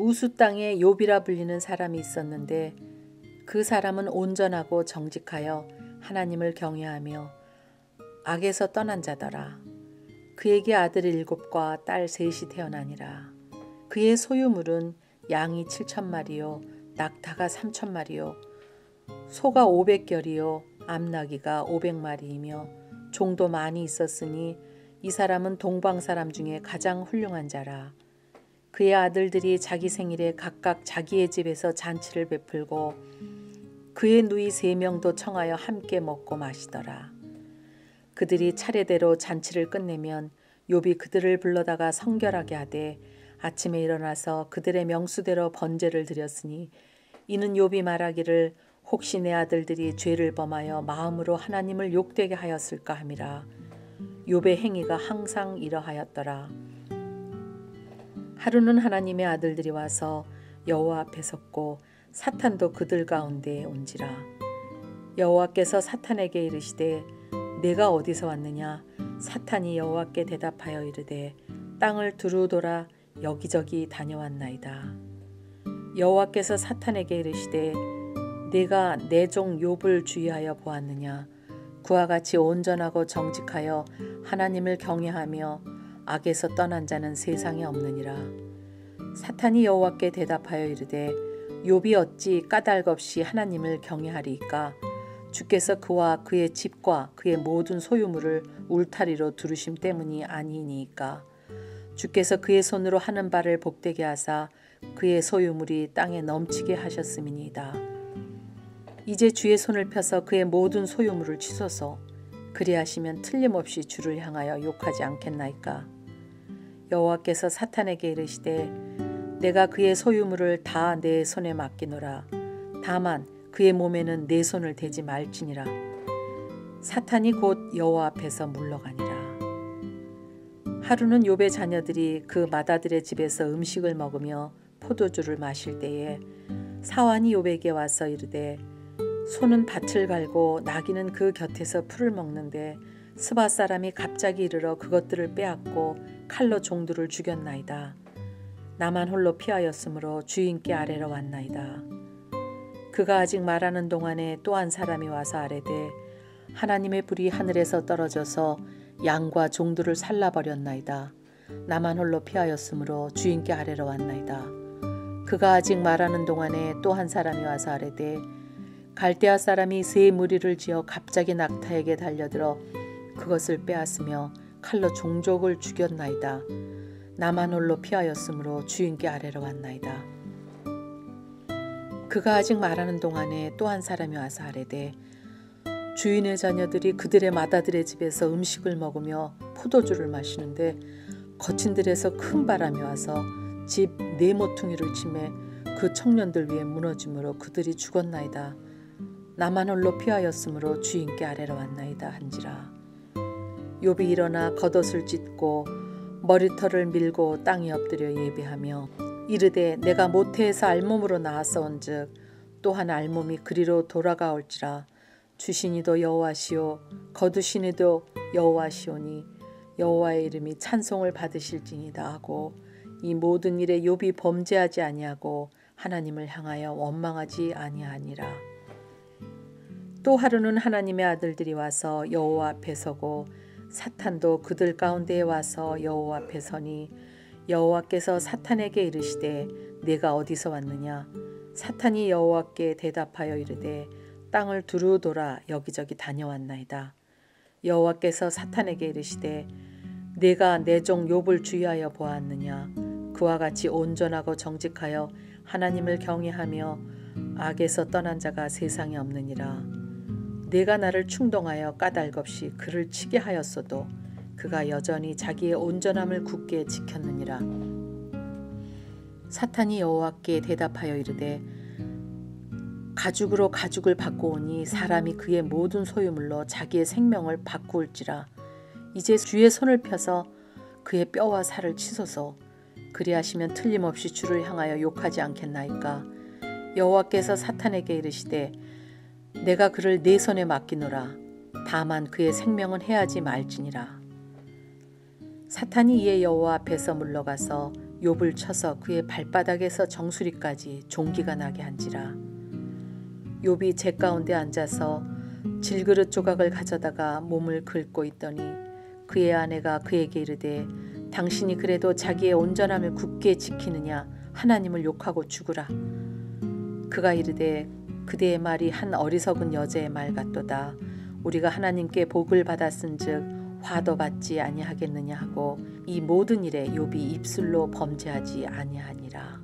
우수 땅에 욥이라 불리는 사람이 있었는데 그 사람은 온전하고 정직하여 하나님을 경외하며 악에서 떠난 자더라. 그에게 아들 7과 딸 3이 태어나니라. 그의 소유물은 양이 7,000마리요 낙타가 3,000마리요 소가 500결이요 암나귀가 500마리이며 종도 많이 있었으니 이 사람은 동방 사람 중에 가장 훌륭한 자라. 그의 아들들이 자기 생일에 각각 자기의 집에서 잔치를 베풀고 그의 누이 3명도 청하여 함께 먹고 마시더라. 그들이 차례대로 잔치를 끝내면 욥이 그들을 불러다가 성결하게 하되 아침에 일어나서 그들의 명수대로 번제를 드렸으니 이는 욥이 말하기를 혹시 내 아들들이 죄를 범하여 마음으로 하나님을 욕되게 하였을까 함이라. 욥의 행위가 항상 이러하였더라. 하루는 하나님의 아들들이 와서 여호와 앞에 섰고 사탄도 그들 가운데에 온지라. 여호와께서 사탄에게 이르시되 내가 어디서 왔느냐? 사탄이 여호와께 대답하여 이르되 땅을 두루 돌아 여기저기 다녀왔나이다. 여호와께서 사탄에게 이르시되 내가 내 종 욥을 주의하여 보았느냐? 그와 같이 온전하고 정직하여 하나님을 경외하며 악에서 떠난 자는 세상에 없느니라. 사탄이 여호와께 대답하여 이르되 욥이 어찌 까닭 없이 하나님을 경외하리이까? 주께서 그와 그의 집과 그의 모든 소유물을 울타리로 두르심 때문이 아니니이까? 주께서 그의 손으로 하는 바를 복되게 하사 그의 소유물이 땅에 넘치게 하셨음이니이다. 이제 주의 손을 펴서 그의 모든 소유물을 치소서. 그리하시면 틀림없이 주를 향하여 욕하지 않겠나이까? 여호와께서 사탄에게 이르시되 내가 그의 소유물을 다 내 손에 맡기노라. 다만 그의 몸에는 내 손을 대지 말지니라. 사탄이 곧 여호와 앞에서 물러가니라. 하루는 욥의 자녀들이 그 맏아들의 집에서 음식을 먹으며 포도주를 마실 때에 사환이 욥에게 와서 이르되 소는 밭을 갈고 나귀는 그 곁에서 풀을 먹는데 스바 사람이 갑자기 이르러 그것들을 빼앗고 칼로 종들을 죽였나이다. 나만 홀로 피하였으므로 주인께 아뢰러 왔나이다. 그가 아직 말하는 동안에 또 한 사람이 와서 아뢰되 하나님의 불이 하늘에서 떨어져서 양과 종들을 살라버렸나이다. 나만 홀로 피하였으므로 주인께 아뢰러 왔나이다. 그가 아직 말하는 동안에 또 한 사람이 와서 아뢰되 갈대아 사람이 새 무리를 지어 갑자기 낙타에게 달려들어 그것을 빼앗으며 칼로 종족을 죽였나이다. 나만 홀로 피하였으므로 주인께 아뢰러 왔나이다. 그가 아직 말하는 동안에 또 한 사람이 와서 아뢰되 주인의 자녀들이 그들의 맏아들의 집에서 음식을 먹으며 포도주를 마시는데 거친 들에서 큰 바람이 와서 집 네 모퉁이를 치매 그 청년들 위에 무너짐으로 그들이 죽었나이다. 나만 홀로 피하였으므로 주인께 아뢰러 왔나이다 한지라. 욥이 일어나 겉옷을 찢고 머리털을 밀고 땅에 엎드려 예배하며 이르되 내가 모태에서 알몸으로 나왔사온즉 또한 알몸이 그리로 돌아가올지라. 주시니도 여호와시오 거두시니도 여호와시오니 여호와의 이름이 찬송을 받으실지니다 하고 이 모든 일에 욥이 범죄하지 아니하고 하나님을 향하여 원망하지 아니하니라. 또 하루는 하나님의 아들들이 와서 여호와 앞에 서고 사탄도 그들 가운데에 와서 여호와 앞에 서니 여호와께서 사탄에게 이르시되 내가 어디서 왔느냐? 사탄이 여호와께 대답하여 이르되 땅을 두루 돌아 여기저기 다녀왔나이다. 여호와께서 사탄에게 이르시되 내가 내 종 욥을 주의하여 보았느냐? 그와 같이 온전하고 정직하여 하나님을 경외하며 악에서 떠난 자가 세상에 없느니라. 내가 나를 충동하여 까닭 없이 그를 치게 하였어도 그가 여전히 자기의 온전함을 굳게 지켰느니라. 사탄이 여호와께 대답하여 이르되 가죽으로 가죽을 바꾸오니 사람이 그의 모든 소유물로 자기의 생명을 바꾸올지라. 이제 주의 손을 펴서 그의 뼈와 살을 치소서. 그리하시면 틀림없이 주를 향하여 욕하지 않겠나이까? 여호와께서 사탄에게 이르시되 내가 그를 내 손에 맡기노라. 다만 그의 생명은 해하지 말지니라. 사탄이 이에 여호와 앞에서 물러가서 욥을 쳐서 그의 발바닥에서 정수리까지 종기가 나게 한지라. 욥이 재 가운데 앉아서 질그릇 조각을 가져다가 몸을 긁고 있더니 그의 아내가 그에게 이르되 당신이 그래도 자기의 온전함을 굳게 지키느냐 하나님을 욕하고 죽으라. 그가 이르되 그대의 말이 한 어리석은 여자의 말 같도다. 우리가 하나님께 복을 받았은즉 화도 받지 아니하겠느냐 하고 이 모든 일에 욥이 입술로 범죄하지 아니하니라.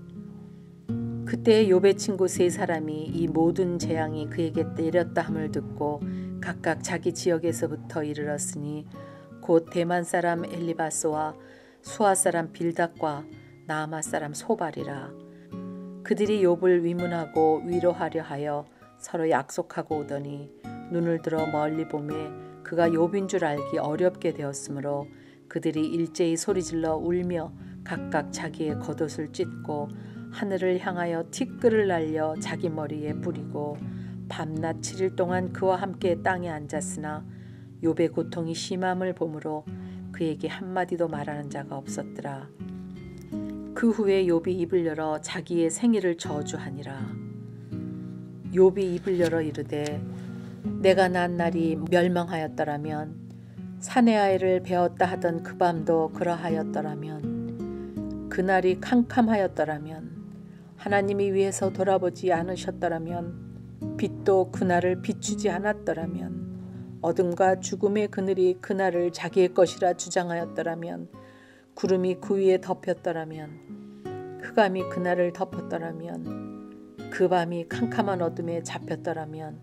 그때 욥의 친구 세 사람이 이 모든 재앙이 그에게 내렸다 함을 듣고 각각 자기 지역에서부터 이르렀으니 곧 대만 사람 엘리바스와 수아 사람 빌닷과 나아마 사람 소발이라. 그들이 욥을 위문하고 위로하려 하여 서로 약속하고 오더니 눈을 들어 멀리 보매 그가 욥인 줄 알기 어렵게 되었으므로 그들이 일제히 소리질러 울며 각각 자기의 겉옷을 찢고 하늘을 향하여 티끌을 날려 자기 머리에 뿌리고 밤낮 7일 동안 그와 함께 땅에 앉았으나 욥의 고통이 심함을 보므로 그에게 한마디도 말하는 자가 없었더라. 그 후에 욥이 입을 열어 자기의 생일을 저주하니라. 욥이 입을 열어 이르되 내가 난 날이 멸망하였더라면 사내 아이를 베었다 하던 그 밤도 그러하였더라면 그날이 캄캄하였더라면 하나님이 위에서 돌아보지 않으셨더라면 빛도 그날을 비추지 않았더라면 어둠과 죽음의 그늘이 그날을 자기의 것이라 주장하였더라면 구름이 그 위에 덮였더라면 흑암이 그날을 덮었더라면 그 밤이 캄캄한 어둠에 잡혔더라면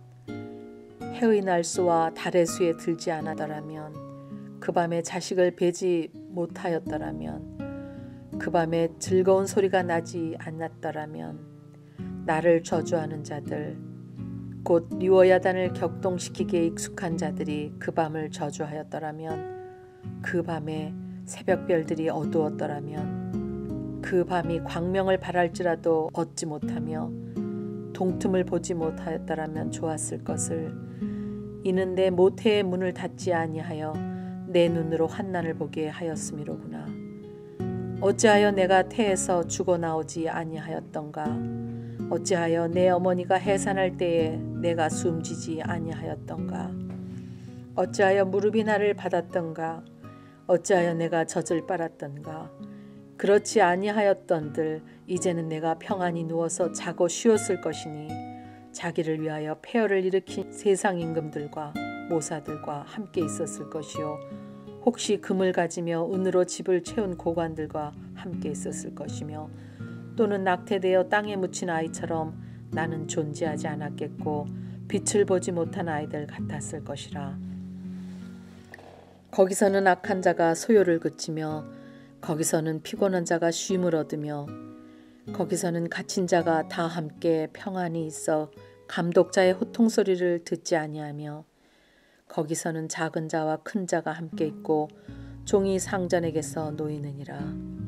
해의 날수와 달의 수에 들지 않았더라면 그 밤에 자식을 베지 못하였더라면 그 밤에 즐거운 소리가 나지 않았더라면 나를 저주하는 자들 곧 리워야단을 격동시키기에 익숙한 자들이 그 밤을 저주하였더라면 그 밤에 새벽별들이 어두웠더라면 그 밤이 광명을 발할지라도 얻지 못하며 동틈을 보지 못하였더라면 좋았을 것을 이는 내 모태의 문을 닫지 아니하여 내 눈으로 환난을 보게 하였음이로구나. 어찌하여 내가 태에서 죽어 나오지 아니하였던가. 어찌하여 내 어머니가 해산할 때에 내가 숨지지 아니하였던가. 어찌하여 무릎이 나를 받았던가. 어찌하여 내가 젖을 빨았던가. 그렇지 아니하였던들 이제는 내가 평안히 누워서 자고 쉬었을 것이니 자기를 위하여 폐허를 일으킨 세상 임금들과 모사들과 함께 있었을 것이요 혹시 금을 가지며 은으로 집을 채운 고관들과 함께 있었을 것이며 또는 낙태되어 땅에 묻힌 아이처럼 나는 존재하지 않았겠고 빛을 보지 못한 아이들 같았을 것이라. 거기서는 악한 자가 소요를 그치며 거기서는 피곤한 자가 쉼을 얻으며 거기서는 갇힌 자가 다 함께 평안히 있어 감독자의 호통 소리를 듣지 아니하며 거기서는 작은 자와 큰 자가 함께 있고 종이 상전에게서 놓이느니라.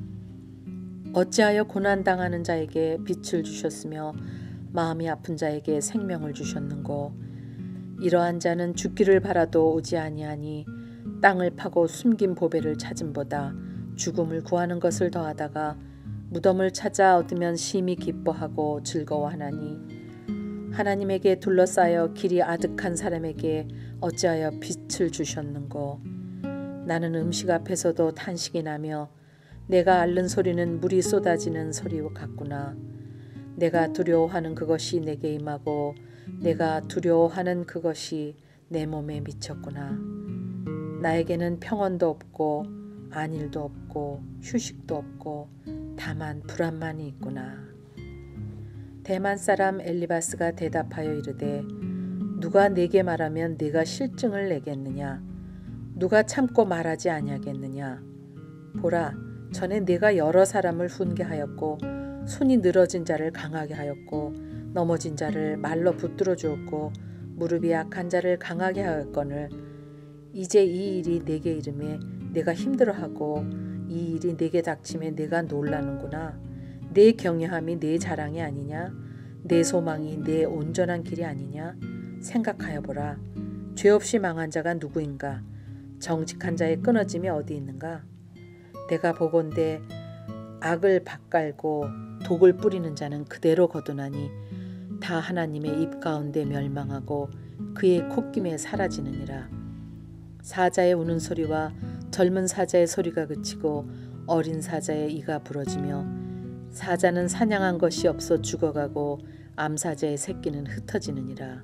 어찌하여 고난당하는 자에게 빛을 주셨으며 마음이 아픈 자에게 생명을 주셨는고. 이러한 자는 죽기를 바라도 오지 아니하니 땅을 파고 숨긴 보배를 찾음보다 죽음을 구하는 것을 더하다가 무덤을 찾아 얻으면 심히 기뻐하고 즐거워하나니 하나님에게 둘러싸여 길이 아득한 사람에게 어찌하여 빛을 주셨는고. 나는 음식 앞에서도 탄식이 나며 내가 앓는 소리는 물이 쏟아지는 소리와 같구나. 내가 두려워하는 그것이 내게 임하고 내가 두려워하는 그것이 내 몸에 미쳤구나. 나에게는 평온도 없고 안일도 없고 휴식도 없고 다만 불안만이 있구나. 대만 사람 엘리바스가 대답하여 이르되 누가 내게 말하면 네가 실증을 내겠느냐. 누가 참고 말하지 아니하겠느냐. 보라, 전에 네가 여러 사람을 훈계하였고 손이 늘어진 자를 강하게 하였고 넘어진 자를 말로 붙들어 주었고 무릎이 약한 자를 강하게 하였거늘 이제 이 일이 내게 이름에 내가 힘들어하고 이 일이 내게 닥침에 내가 놀라는구나. 내 경외함이 내 자랑이 아니냐. 내 소망이 내 온전한 길이 아니냐. 생각하여 보라. 죄 없이 망한 자가 누구인가. 정직한 자의 끊어짐이 어디 있는가. 내가 보건대 악을 밭갈고 독을 뿌리는 자는 그대로 거두나니 다 하나님의 입 가운데 멸망하고 그의 콧김에 사라지느니라. 사자의 우는 소리와 젊은 사자의 소리가 그치고 어린 사자의 이가 부러지며 사자는 사냥한 것이 없어 죽어가고 암사자의 새끼는 흩어지느니라.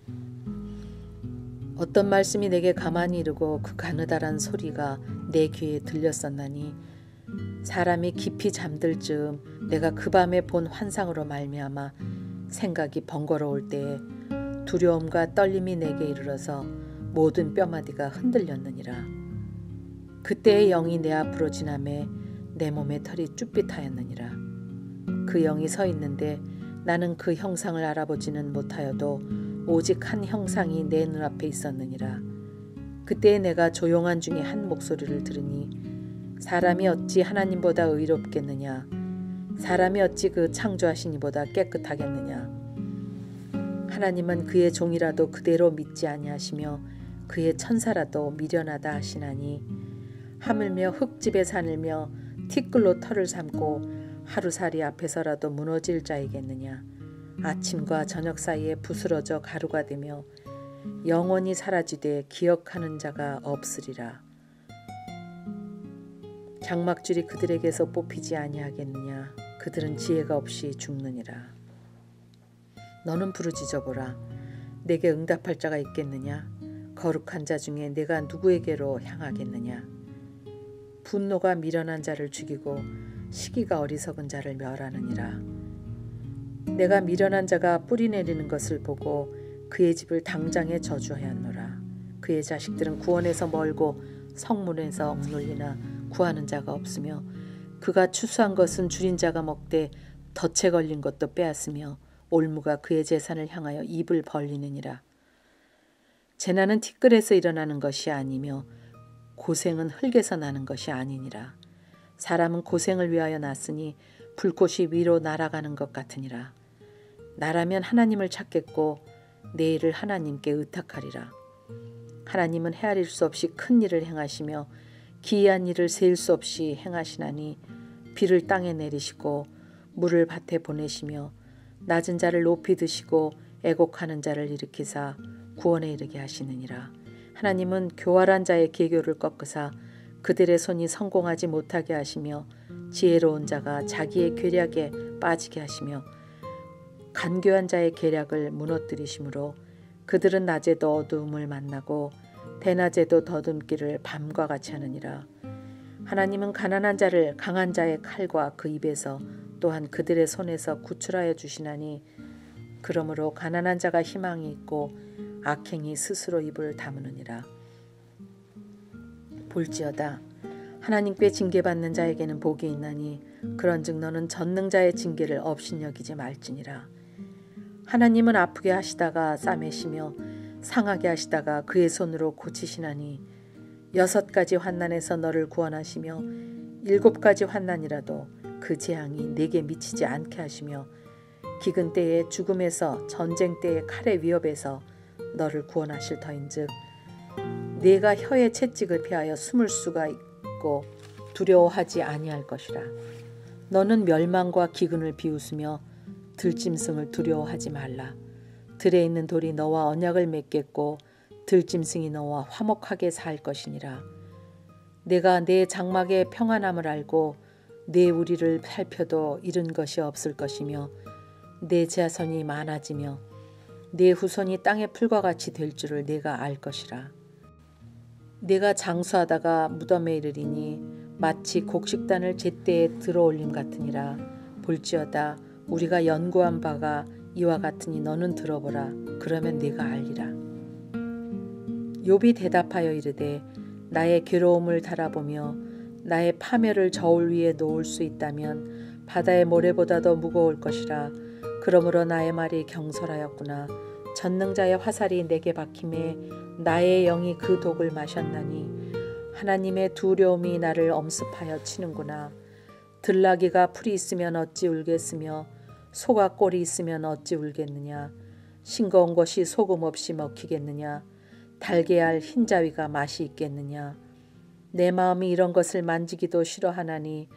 어떤 말씀이 내게 가만히 이르고 그 가느다란 소리가 내 귀에 들렸었나니 사람이 깊이 잠들 즈음 내가 그 밤에 본 환상으로 말미암아 생각이 번거로울 때에 두려움과 떨림이 내게 이르러서 모든 뼈마디가 흔들렸느니라. 그때의 영이 내 앞으로 지나매 내 몸의 털이 쭈삣하였느니라. 그 영이 서 있는데 나는 그 형상을 알아보지는 못하여도 오직 한 형상이 내 눈앞에 있었느니라. 그때 내가 조용한 중에 한 목소리를 들으니 사람이 어찌 하나님보다 의롭겠느냐, 사람이 어찌 그 창조하신 이보다 깨끗하겠느냐. 하나님은 그의 종이라도 그대로 믿지 아니하시며 그의 천사라도 미련하다 하시나니 하물며 흙집에 사늘며 티끌로 털을 삼고 하루살이 앞에서라도 무너질 자이겠느냐. 아침과 저녁 사이에 부스러져 가루가 되며 영원히 사라지되 기억하는 자가 없으리라. 장막줄이 그들에게서 뽑히지 아니하겠느냐. 그들은 지혜가 없이 죽느니라. 너는 부르짖어 보라. 내게 응답할 자가 있겠느냐. 거룩한 자 중에 내가 누구에게로 향하겠느냐. 분노가 미련한 자를 죽이고 시기가 어리석은 자를 멸하느니라. 내가 미련한 자가 뿌리 내리는 것을 보고 그의 집을 당장에 저주하였노라. 그의 자식들은 구원에서 멀고 성문에서 억눌리나 구하는 자가 없으며 그가 추수한 것은 줄인 자가 먹되 덫에 걸린 것도 빼앗으며 올무가 그의 재산을 향하여 입을 벌리느니라. 재난은 티끌에서 일어나는 것이 아니며 고생은 흙에서 나는 것이 아니니라. 사람은 고생을 위하여 났으니 불꽃이 위로 날아가는 것 같으니라. 나라면 하나님을 찾겠고 내 일을 하나님께 의탁하리라. 하나님은 헤아릴 수 없이 큰 일을 행하시며 기이한 일을 셀 수 없이 행하시나니 비를 땅에 내리시고 물을 밭에 보내시며 낮은 자를 높이 드시고 애곡하는 자를 일으키사 구원에 이르게 하시느니라. 하나님은 교활한 자의 계교를 꺾으사 그들의 손이 성공하지 못하게 하시며 지혜로운 자가 자기의 괴략에 빠지게 하시며 간교한 자의 계략을 무너뜨리심으로 그들은 낮에도 어두움을 만나고 대낮에도 더듬기를 밤과 같이 하느니라. 하나님은 가난한 자를 강한 자의 칼과 그 입에서 또한 그들의 손에서 구출하여 주시나니 그러므로 가난한 자가 희망이 있고 악행이 스스로 입을 다무느니라. 볼지어다 하나님께 징계받는 자에게는 복이 있나니 그런즉 너는 전능자의 징계를 업신여기지 말지니라. 하나님은 아프게 하시다가 싸매시며 상하게 하시다가 그의 손으로 고치시나니 6가지 환난에서 너를 구원하시며 7가지 환난이라도 그 재앙이 내게 미치지 않게 하시며 기근 때에 죽음에서 전쟁 때에 칼의 위협에서 너를 구원하실 터인즉 네가 혀의 채찍을 피하여 숨을 수가 있고 두려워하지 아니할 것이라. 너는 멸망과 기근을 비웃으며 들짐승을 두려워하지 말라. 들에 있는 돌이 너와 언약을 맺겠고 들짐승이 너와 화목하게 살 것이니라. 내가 내 장막의 평안함을 알고 내 우리를 살펴도 잃은 것이 없을 것이며 내 자손이 많아지며 내 후손이 땅의 풀과 같이 될 줄을 내가 알 것이라. 내가 장수하다가 무덤에 이르리니 마치 곡식단을 제때에 들어올림 같으니라. 볼지어다 우리가 연구한 바가 이와 같으니 너는 들어보라. 그러면 네가 알리라. 욥이 대답하여 이르되 나의 괴로움을 달아보며 나의 파멸을 저울 위에 놓을 수 있다면 바다의 모래보다도 무거울 것이라. 그러므로 나의 말이 경솔하였구나. 전능자의 화살이 내게 박힘에 나의 영이 그 독을 마셨나니 하나님의 두려움이 나를 엄습하여 치는구나. 들나귀가 풀이 있으면 어찌 울겠으며 소가 꼴이 있으면 어찌 울겠느냐. 싱거운 것이 소금 없이 먹히겠느냐. 달게할 흰자위가 맛이 있겠느냐. 내 마음이 이런 것을 만지기도 싫어하나니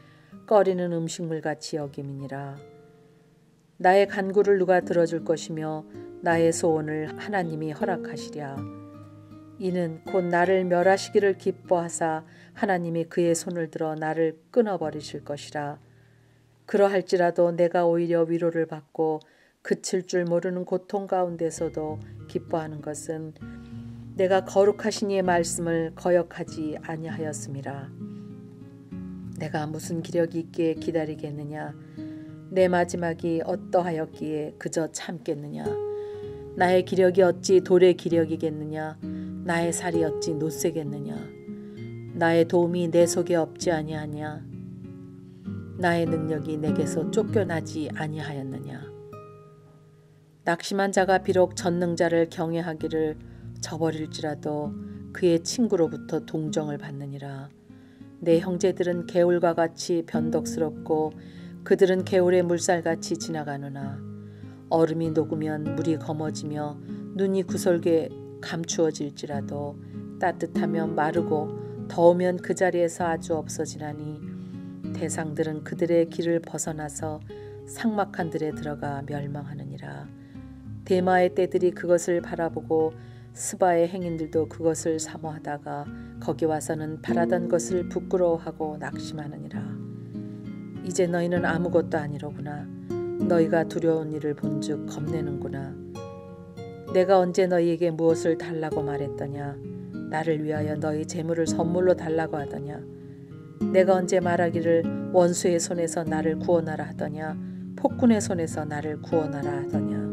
꺼리는 음식물같이 여김이니라. 나의 간구를 누가 들어줄 것이며 나의 소원을 하나님이 허락하시랴. 이는 곧 나를 멸하시기를 기뻐하사 하나님이 그의 손을 들어 나를 끊어버리실 것이라. 그러할지라도 내가 오히려 위로를 받고 그칠 줄 모르는 고통 가운데서도 기뻐하는 것은 내가 거룩하신 이의 말씀을 거역하지 아니하였음이라. 내가 무슨 기력이 있기에 기다리겠느냐? 내 마지막이 어떠하였기에 그저 참겠느냐? 나의 기력이 어찌 돌의 기력이겠느냐? 나의 살이 어찌 노쇠겠느냐? 나의 도움이 내 속에 없지 아니하냐? 나의 능력이 내게서 쫓겨나지 아니하였느냐? 낙심한 자가 비록 전능자를 경외하기를 저버릴지라도 그의 친구로부터 동정을 받느니라. 내 형제들은 개울과 같이 변덕스럽고 그들은 개울의 물살같이 지나가느나 얼음이 녹으면 물이 검어지며 눈이 구설게 감추어질지라도 따뜻하면 마르고 더우면 그 자리에서 아주 없어지나니 대상들은 그들의 길을 벗어나서 삭막한 들에 들어가 멸망하느니라. 대마의 떼들이 그것을 바라보고 스바의 행인들도 그것을 사모하다가 거기 와서는 바라던 것을 부끄러워하고 낙심하느니라. 이제 너희는 아무것도 아니로구나. 너희가 두려운 일을 본즉 겁내는구나. 내가 언제 너희에게 무엇을 달라고 말했더냐? 나를 위하여 너희 재물을 선물로 달라고 하더냐? 내가 언제 말하기를 원수의 손에서 나를 구원하라 하더냐? 폭군의 손에서 나를 구원하라 하더냐?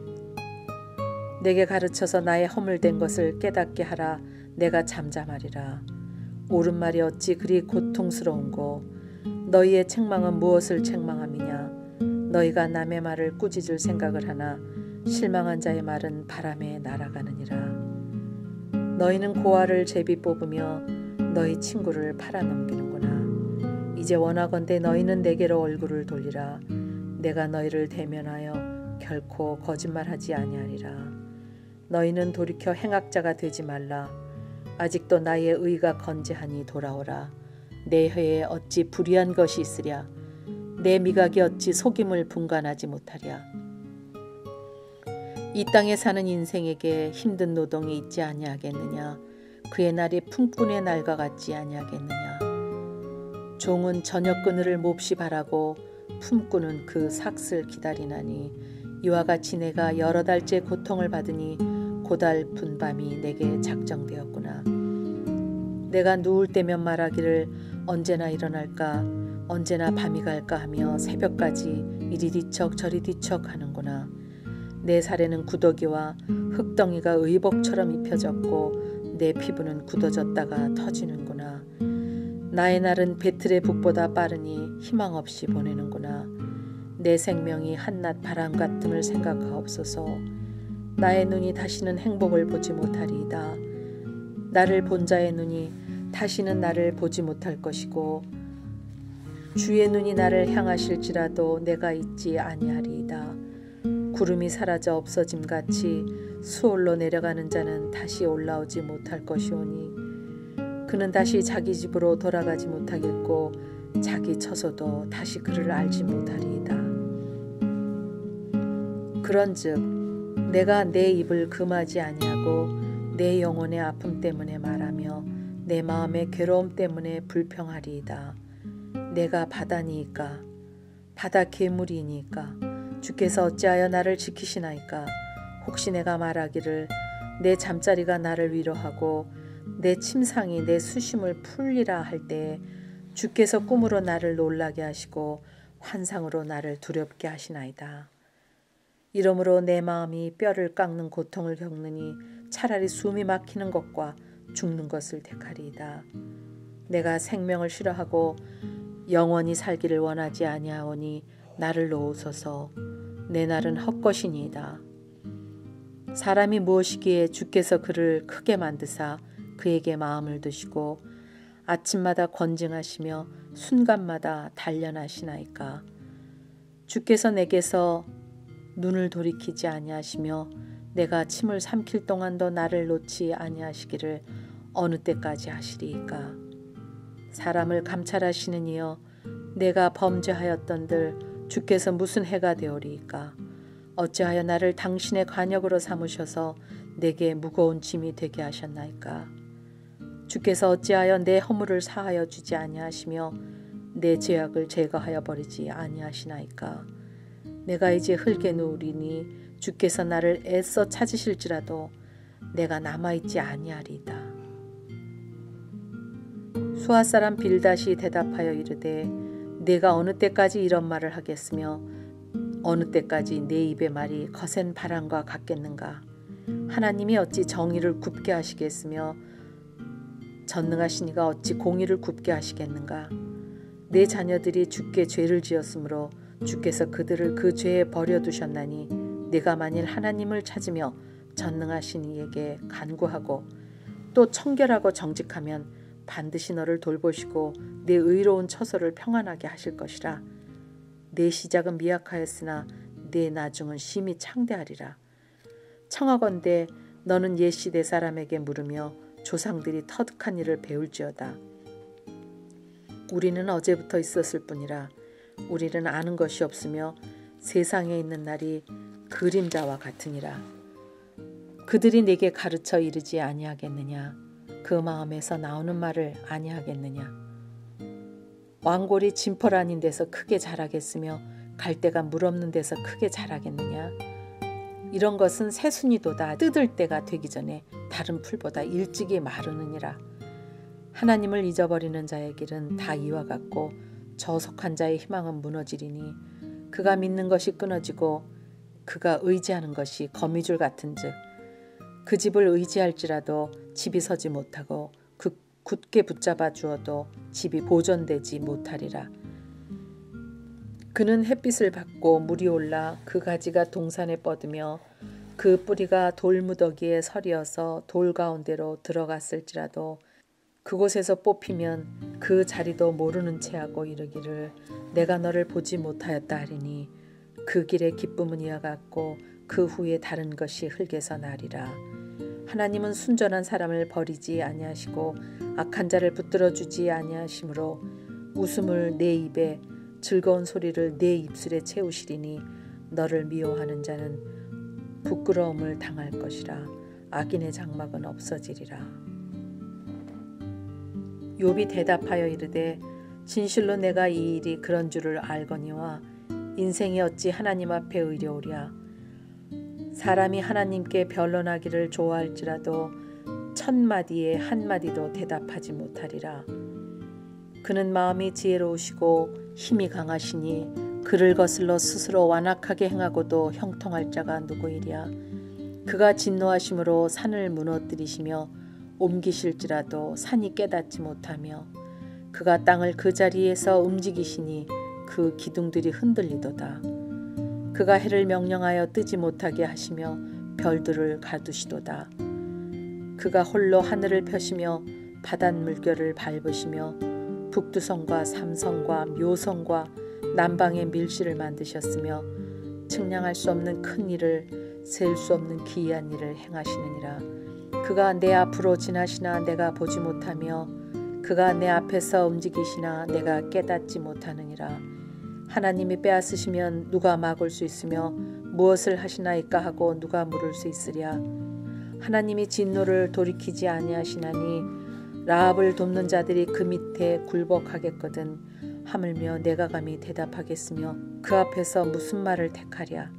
내게 가르쳐서 나의 허물된 것을 깨닫게 하라. 내가 잠잠하리라. 옳은 말이 어찌 그리 고통스러운고 너희의 책망은 무엇을 책망함이냐? 너희가 남의 말을 꾸짖을 생각을 하나 실망한 자의 말은 바람에 날아가느니라. 너희는 고아를 제비 뽑으며 너희 친구를 팔아넘기는구나. 이제 원하건대 너희는 내게로 얼굴을 돌리라. 내가 너희를 대면하여 결코 거짓말하지 아니하리라. 너희는 돌이켜 행악자가 되지 말라. 아직도 나의 의가 건재하니 돌아오라. 내 혀에 어찌 불의한 것이 있으랴. 내 미각이 어찌 속임을 분간하지 못하랴. 이 땅에 사는 인생에게 힘든 노동이 있지 아니하겠느냐. 그의 날이 품꾼의 날과 같지 아니하겠느냐. 종은 저녁 그늘을 몹시 바라고 품꾼은 그 삭슬 기다리나니 이와 같이 내가 여러 달째 고통을 받으니 고달픈 밤이 내게 작정되었구나. 내가 누울 때면 말하기를 언제나 일어날까 언제나 밤이 갈까 하며 새벽까지 이리 뒤척 저리 뒤척 하는구나. 내 살에는 구더기와 흙덩이가 의복처럼 입혀졌고 내 피부는 굳어졌다가 터지는구나. 나의 날은 배틀의 북보다 빠르니 희망 없이 보내는구나. 내 생명이 한낮 바람 같음을 생각하옵소서. 나의 눈이 다시는 행복을 보지 못하리이다. 나를 본 자의 눈이 다시는 나를 보지 못할 것이고 주의 눈이 나를 향하실지라도 내가 있지 아니하리이다. 구름이 사라져 없어짐같이 수월로 내려가는 자는 다시 올라오지 못할 것이오니 그는 다시 자기 집으로 돌아가지 못하겠고 자기 처소도 다시 그를 알지 못하리이다. 그런즉 내가 내 입을 금하지 아니하고 내 영혼의 아픔 때문에 말하며 내 마음의 괴로움 때문에 불평하리이다. 내가 바다니이까 바다 괴물이니까 주께서 어찌하여 나를 지키시나이까. 혹시 내가 말하기를 내 잠자리가 나를 위로하고 내 침상이 내 수심을 풀리라 할 때에 주께서 꿈으로 나를 놀라게 하시고 환상으로 나를 두렵게 하시나이다. 이러므로 내 마음이 뼈를 깎는 고통을 겪느니 차라리 숨이 막히는 것과 죽는 것을 택하리이다. 내가 생명을 싫어하고 영원히 살기를 원하지 아니하오니 나를 놓으소서. 내 날은 헛것이니이다. 사람이 무엇이기에 주께서 그를 크게 만드사 그에게 마음을 두시고 아침마다 권징하시며 순간마다 단련하시나이까. 주께서 내게서 눈을 돌이키지 아니하시며 내가 침을 삼킬 동안도 나를 놓지 아니하시기를 어느 때까지 하시리이까. 사람을 감찰하시는 이여 내가 범죄하였던들 주께서 무슨 해가 되오리이까? 어찌하여 나를 당신의 관역으로 삼으셔서 내게 무거운 짐이 되게 하셨나이까? 주께서 어찌하여 내 허물을 사하여 주지 아니하시며 내 죄악을 제거하여 버리지 아니하시나이까? 내가 이제 흙에 누우리니 주께서 나를 애써 찾으실지라도 내가 남아있지 아니하리이다. 수아 사람 빌닷이 대답하여 이르되 내가 어느 때까지 이런 말을 하겠으며 어느 때까지 내 입의 말이 거센 바람과 같겠는가? 하나님이 어찌 정의를 굽게 하시겠으며 전능하신 이가 어찌 공의를 굽게 하시겠는가? 내 자녀들이 주께 죄를 지었으므로 주께서 그들을 그 죄에 버려두셨나니 내가 만일 하나님을 찾으며 전능하신 이에게 간구하고 또 청결하고 정직하면 반드시 너를 돌보시고 내 의로운 처소를 평안하게 하실 것이라. 내 시작은 미약하였으나 내 나중은 심히 창대하리라. 청하건대 너는 옛 시대 사람에게 물으며 조상들이 터득한 일을 배울지어다. 우리는 어제부터 있었을 뿐이라. 우리는 아는 것이 없으며 세상에 있는 날이 그림자와 같으니라. 그들이 내게 가르쳐 이르지 아니하겠느냐? 그 마음에서 나오는 말을 아니하겠느냐? 왕골이 진펄 아닌 데서 크게 자라겠으며 갈대가 물 없는 데서 크게 자라겠느냐? 이런 것은 새순이도다 뜯을 때가 되기 전에 다른 풀보다 일찍이 마르느니라. 하나님을 잊어버리는 자의 길은 다 이와 같고 저속한 자의 희망은 무너지리니 그가 믿는 것이 끊어지고 그가 의지하는 것이 거미줄 같은즉 그 집을 의지할지라도 집이 서지 못하고 그 굳게 붙잡아 주어도 집이 보존되지 못하리라. 그는 햇빛을 받고 물이 올라 그 가지가 동산에 뻗으며 그 뿌리가 돌무더기에 서리어서 돌 가운데로 들어갔을지라도 그곳에서 뽑히면 그 자리도 모르는 체하고 이르기를 내가 너를 보지 못하였다 하리니 그 길의 기쁨은 이와 같고 그 후에 다른 것이 흙에서 나리라. 하나님은 순전한 사람을 버리지 아니하시고 악한 자를 붙들어 주지 아니하시므로 웃음을 내 입에 즐거운 소리를 내 입술에 채우시리니 너를 미워하는 자는 부끄러움을 당할 것이라. 악인의 장막은 없어지리라. 욥이 대답하여 이르되 진실로 내가 이 일이 그런 줄을 알거니와 인생이 어찌 하나님 앞에 의려오랴. 사람이 하나님께 변론하기를 좋아할지라도 1000마디에 한마디도 대답하지 못하리라. 그는 마음이 지혜로우시고 힘이 강하시니 그를 거슬러 스스로 완악하게 행하고도 형통할 자가 누구이랴. 그가 진노하심으로 산을 무너뜨리시며 옮기실지라도 산이 깨닫지 못하며 그가 땅을 그 자리에서 움직이시니 그 기둥들이 흔들리도다. 그가 해를 명령하여 뜨지 못하게 하시며 별들을 가두시도다. 그가 홀로 하늘을 펴시며 바닷물결을 밟으시며 북두성과 삼성과 묘성과 남방의 밀실을 만드셨으며 측량할 수 없는 큰 일을 셀 수 없는 기이한 일을 행하시느니라. 그가 내 앞으로 지나시나 내가 보지 못하며 그가 내 앞에서 움직이시나 내가 깨닫지 못하느니라. 하나님이 빼앗으시면 누가 막을 수 있으며 무엇을 하시나이까 하고 누가 물을 수 있으랴. 하나님이 진노를 돌이키지 아니하시나니 라합을 돕는 자들이 그 밑에 굴복하겠거든. 하물며 내가 감히 대답하겠으며 그 앞에서 무슨 말을 택하랴.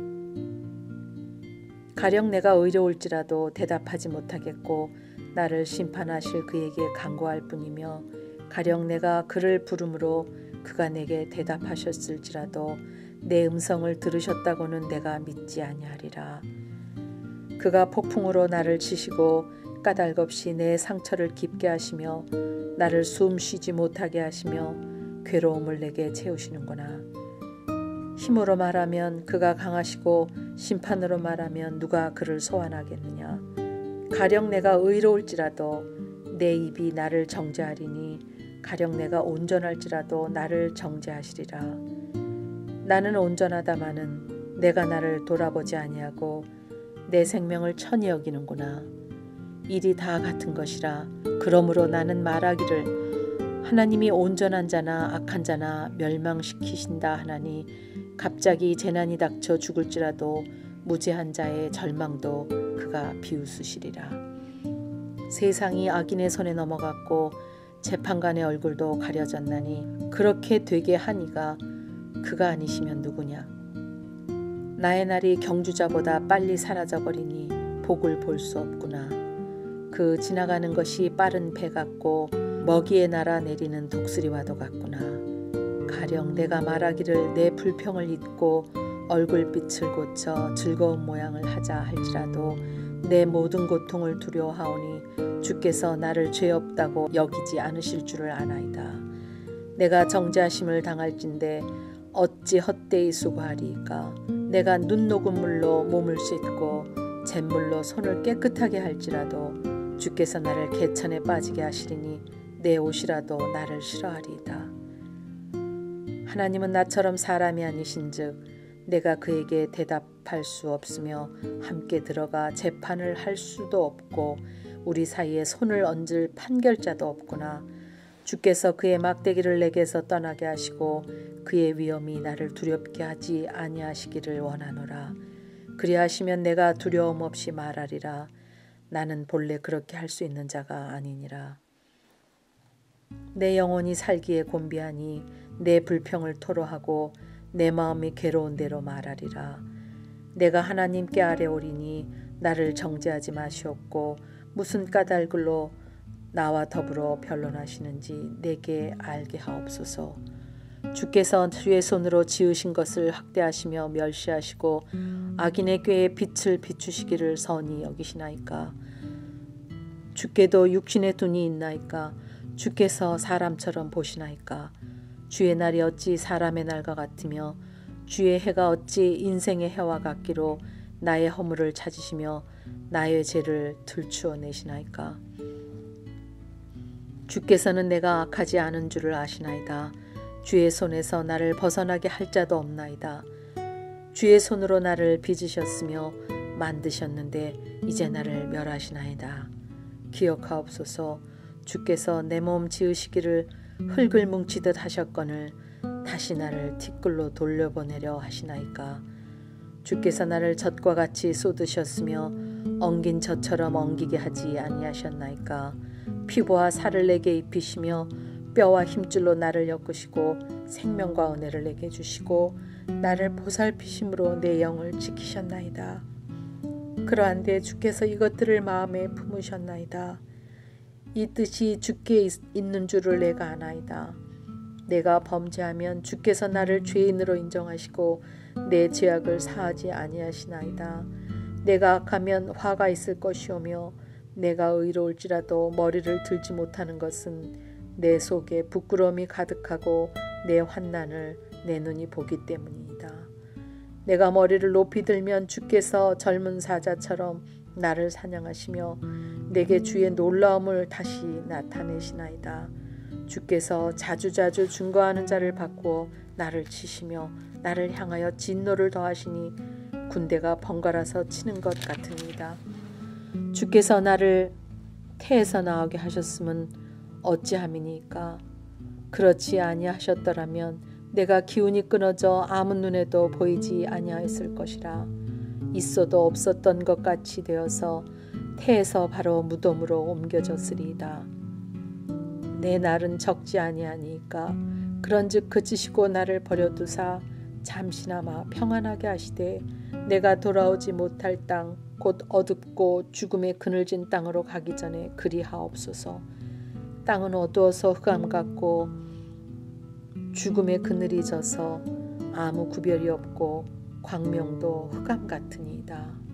가령 내가 의로울지라도 대답하지 못하겠고 나를 심판하실 그에게 간구할 뿐이며 가령 내가 그를 부름으로 그가 내게 대답하셨을지라도 내 음성을 들으셨다고는 내가 믿지 아니하리라. 그가 폭풍으로 나를 치시고 까닭없이 내 상처를 깊게 하시며 나를 숨 쉬지 못하게 하시며 괴로움을 내게 채우시는구나. 힘으로 말하면 그가 강하시고 심판으로 말하면 누가 그를 소환하겠느냐. 가령 내가 의로울지라도 내 입이 나를 정죄하리니 가령 내가 온전할지라도 나를 정죄하시리라. 나는 온전하다마는 내가 나를 돌아보지 아니하고 내 생명을 천히 여기는구나. 일이 다 같은 것이라. 그러므로 나는 말하기를 하나님이 온전한 자나 악한 자나 멸망시키신다 하나니 갑자기 재난이 닥쳐 죽을지라도 무죄한 자의 절망도 그가 비웃으시리라. 세상이 악인의 손에 넘어갔고 재판관의 얼굴도 가려졌나니 그렇게 되게 하니가 그가 아니시면 누구냐. 나의 날이 경주자보다 빨리 사라져버리니 복을 볼 수 없구나. 그 지나가는 것이 빠른 배 같고 먹이에 날아 내리는 독수리와도 같구나. 가령 내가 말하기를 내 불평을 잊고 얼굴빛을 고쳐 즐거운 모양을 하자 할지라도 내 모든 고통을 두려워하오니 주께서 나를 죄 없다고 여기지 않으실 줄을 아나이다. 내가 정죄하심을 당할진대 어찌 헛되이 수고하리이까. 내가 눈 녹은 물로 몸을 씻고 잿물로 손을 깨끗하게 할지라도 주께서 나를 개천에 빠지게 하시리니 내 옷이라도 나를 싫어하리이다. 하나님은 나처럼 사람이 아니신즉 내가 그에게 대답할 수 없으며 함께 들어가 재판을 할 수도 없고 우리 사이에 손을 얹을 판결자도 없구나. 주께서 그의 막대기를 내게서 떠나게 하시고 그의 위엄이 나를 두렵게 하지 아니하시기를 원하노라. 그리하시면 내가 두려움 없이 말하리라. 나는 본래 그렇게 할 수 있는 자가 아니니라. 내 영혼이 살기에 곤비하니 내 불평을 토로하고 내 마음이 괴로운 대로 말하리라. 내가 하나님께 아뢰오리니 나를 정죄하지 마시옵고 무슨 까닭으로 나와 더불어 변론하시는지 내게 알게 하옵소서. 주께서 주의 손으로 지으신 것을 학대하시며 멸시하시고 악인의 꾀에 빛을 비추시기를 선히 여기시나이까. 주께도 육신의 눈이 있나이까. 주께서 사람처럼 보시나이까. 주의 날이 어찌 사람의 날과 같으며 주의 해가 어찌 인생의 해와 같기로 나의 허물을 찾으시며 나의 죄를 들추어 내시나이까. 주께서는 내가 악하지 않은 줄을 아시나이다. 주의 손에서 나를 벗어나게 할 자도 없나이다. 주의 손으로 나를 빚으셨으며 만드셨는데 이제 나를 멸하시나이다. 기억하옵소서. 주께서 내 몸 지으시기를 흙을 뭉치듯 하셨거늘 다시 나를 티끌로 돌려보내려 하시나이까. 주께서 나를 젖과 같이 쏟으셨으며 엉긴 젖처럼 엉기게 하지 아니하셨나이까. 피부와 살을 내게 입히시며 뼈와 힘줄로 나를 엮으시고 생명과 은혜를 내게 주시고 나를 보살피심으로 내 영을 지키셨나이다. 그러한데 주께서 이것들을 마음에 품으셨나이다. 이 뜻이 주께 있는 줄을 내가 아나이다. 내가 범죄하면 주께서 나를 죄인으로 인정하시고 내 죄악을 사하지 아니하시나이다. 내가 악하면 화가 있을 것이오며 내가 의로울지라도 머리를 들지 못하는 것은 내 속에 부끄러움이 가득하고 내 환난을 내 눈이 보기 때문이다. 내가 머리를 높이 들면 주께서 젊은 사자처럼 나를 사냥하시며 내게 주의 놀라움을 다시 나타내시나이다. 주께서 자주자주 증거하는 자를 바꾸어 나를 치시며 나를 향하여 진노를 더하시니 군대가 번갈아서 치는 것 같으니이다. 주께서 나를 태에서 나오게 하셨음은 어찌함이니까. 그렇지 아니하셨더라면 내가 기운이 끊어져 아무 눈에도 보이지 아니하였을 것이라. 있어도 없었던 것 같이 되어서 태에서 바로 무덤으로 옮겨졌으리이다. 내 날은 적지 아니하니까. 그런즉 그치시고 나를 버려두사 잠시나마 평안하게 하시되 내가 돌아오지 못할 땅 곧 어둡고 죽음의 그늘진 땅으로 가기 전에 그리하옵소서. 땅은 어두워서 흑암 같고 죽음의 그늘이 져서 아무 구별이 없고 광명도 흑암 같으니이다.